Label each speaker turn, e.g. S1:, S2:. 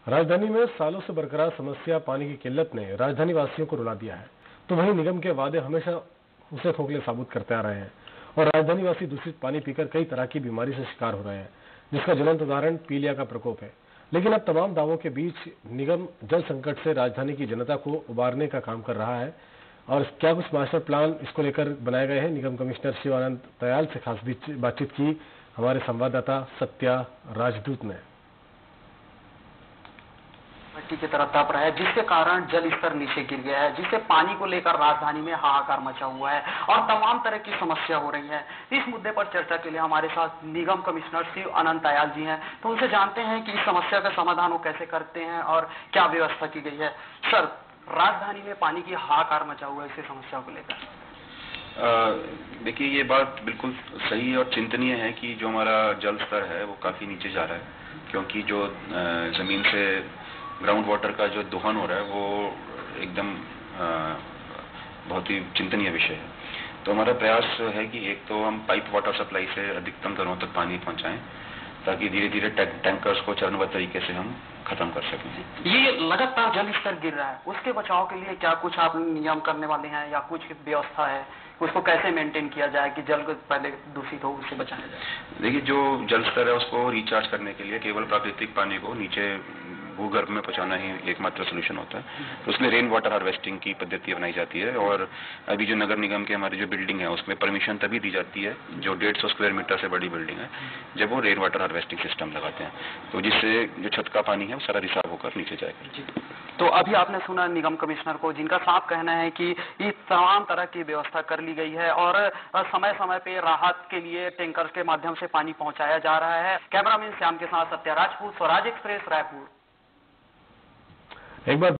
S1: राजधानी में सालों से बरकरार समस्या पानी की किल्लत ने राजधानी वासियों को रुला दिया है। तो वहीं निगम के वादे हमेशा उसे खोखले साबित करते आ रहे हैं और राजधानी वासी दूषित पानी पीकर कई तरह की बीमारी से शिकार हो रहे हैं, जिसका ज्वलंत उदाहरण पीलिया का प्रकोप है। लेकिन अब तमाम दावों के बीच निगम जल संकट से राजधानी की जनता को उबारने का काम कर रहा है। और क्या कुछ मास्टर प्लान इसको लेकर बनाए गए हैं, निगम कमिश्नर शिवानंद दयाल से खास बातचीत की हमारे संवाददाता सत्या राजदूत ने।
S2: मिट्टी की तरफ तप रहा है, जिसके कारण जल स्तर नीचे गिर गया है, जिससे पानी को लेकर राजधानी में हाहाकार मचा हुआ है और तमाम तरह की समस्या हो रही है। इस मुद्दे पर चर्चा के लिए हमारे साथ निगम कमिश्नर शिवानंद दयाल जी हैं, तो उनसे जानते हैं कि इस समस्या का समाधान वो कैसे करते हैं और क्या व्यवस्था की गई है। सर, राजधानी में पानी की हाहाकार मचा हुआ है, इस समस्या को लेकर।
S3: देखिए, ये बात बिल्कुल सही और चिंतनीय है कि जो हमारा जल स्तर है वो काफी नीचे जा रहा है, क्योंकि जो जमीन से ग्राउंड वाटर का जो दोहन हो रहा है वो एकदम बहुत ही चिंतनीय विषय है। तो हमारा प्रयास है कि एक तो हम पाइप वाटर सप्लाई से अधिकतम घरों तक पानी पहुंचाएं, ताकि धीरे धीरे टैंकर्स को चरणबद्ध तरीके से हम खत्म कर सकें।
S2: ये लगातार जल स्तर गिर रहा है, उसके बचाव के लिए क्या कुछ आप नियम करने वाले हैं या कुछ व्यवस्था है, उसको कैसे मेंटेन किया जाए कि जल को पहले दूषित हो उससे बचाया जाए?
S3: देखिए, जो जल स्तर है उसको रिचार्ज करने के लिए केवल प्राकृतिक पानी को नीचे भूगर्भ में पहुंचाना ही एकमात्र सोल्यूशन होता है। तो उसमें रेन वाटर हार्वेस्टिंग की पद्धति अपनाई जाती है और अभी जो नगर निगम के हमारी जो बिल्डिंग है उसमें परमिशन तभी दी जाती है जो 150 स्क्वायर मीटर से बड़ी बिल्डिंग है, जब वो रेन वाटर हार्वेस्टिंग सिस्टम लगाते हैं, तो जिससे जो छत का पानी है वो सारा रिसाव होकर नीचे जाएगा।
S2: तो अभी आपने सुना निगम कमिश्नर को, जिनका साफ कहना है कि ये तमाम तरह की व्यवस्था कर ली गई है और समय समय पे राहत के लिए टैंकर के माध्यम से पानी पहुंचाया जा रहा है। कैमरामैन श्याम के साथ सत्या राजपूत, स्वराज एक्सप्रेस, रायपुर।
S1: एक बार